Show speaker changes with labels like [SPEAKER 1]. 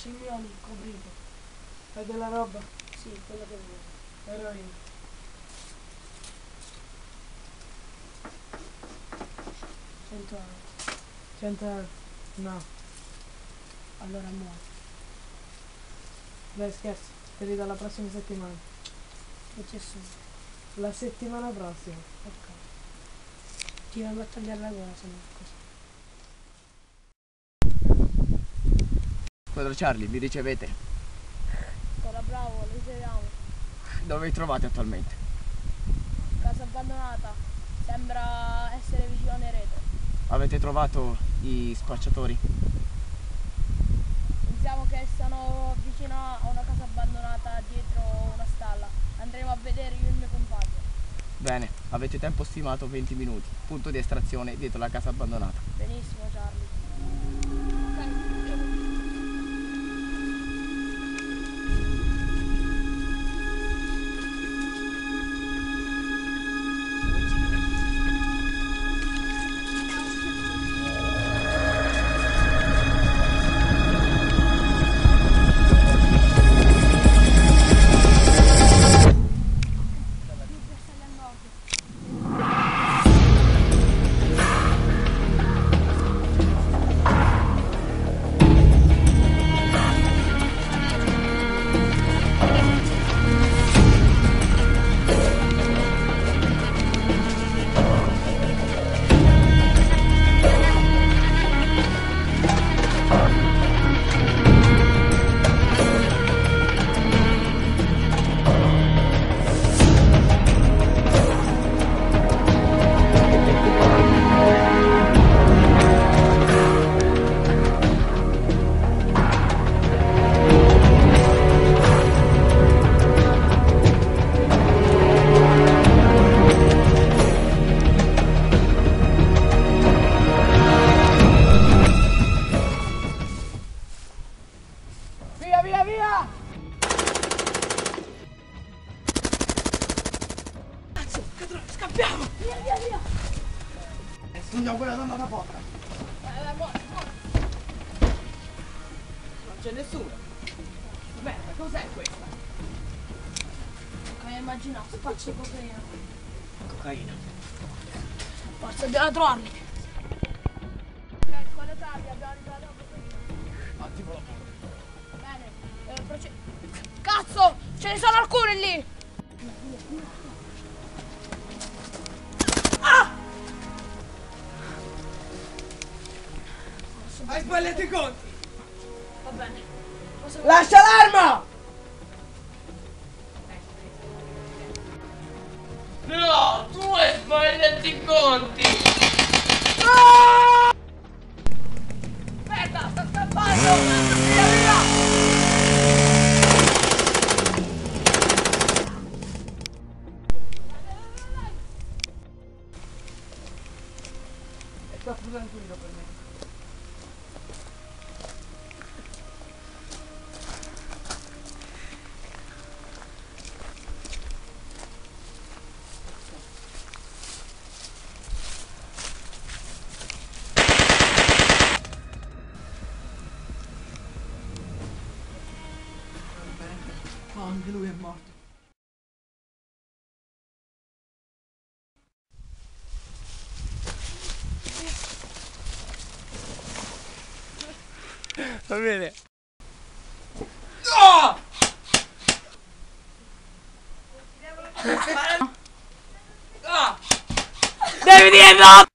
[SPEAKER 1] Cimioli, coprito.
[SPEAKER 2] Hai della roba?
[SPEAKER 1] Sì, quello che vuoi.
[SPEAKER 2] Eroina.
[SPEAKER 1] 100 euro.
[SPEAKER 2] 100 euro? No.
[SPEAKER 1] Allora muori.
[SPEAKER 2] Dai, scherzo. Te li do la prossima settimana.
[SPEAKER 1] Che c'è su?
[SPEAKER 2] La settimana prossima.
[SPEAKER 1] Ok. Ti vengo a tagliare la gola se non così.
[SPEAKER 3] Quadro Charlie, mi ricevete?
[SPEAKER 4] Ancora bravo, lo riceviamo.
[SPEAKER 3] Dove vi trovate attualmente?
[SPEAKER 4] Casa abbandonata. Sembra essere vicino a Nereto.
[SPEAKER 3] Avete trovato i spacciatori?
[SPEAKER 4] Pensiamo che sono vicino a una casa abbandonata dietro una stalla. Andremo a vedere io e il mio compagno.
[SPEAKER 3] Bene, avete tempo stimato 20 minuti. Punto di estrazione dietro la casa abbandonata.
[SPEAKER 4] Benissimo, Charlie.
[SPEAKER 3] Via, via, via!
[SPEAKER 2] Cazzo, scappiamo!
[SPEAKER 4] Via, via, via!
[SPEAKER 3] Sfondiamo quella donna da porta.
[SPEAKER 4] Muori.
[SPEAKER 3] Non c'è nessuno. Merda, cos'è questa?
[SPEAKER 4] Come immaginavo, spaccio di cocaina.
[SPEAKER 3] Cocaina.
[SPEAKER 1] Forza, dobbiamo trovarli.
[SPEAKER 4] Ok, con le tardi abbiamo ritrovato la cocaina.
[SPEAKER 3] Attivo la porta.
[SPEAKER 4] Bene, Cazzo! Ce ne sono alcuni lì!
[SPEAKER 2] Hai sbagliato i conti!
[SPEAKER 4] Va bene.
[SPEAKER 2] Lascia l'arma!
[SPEAKER 5] No, tu hai sbagliato i conti!
[SPEAKER 4] Aspetta, sta scappando! Via, via!
[SPEAKER 2] È troppo tranquillo per me. Oh, anche lui è morto.
[SPEAKER 3] Va bene.
[SPEAKER 5] Devi dire no!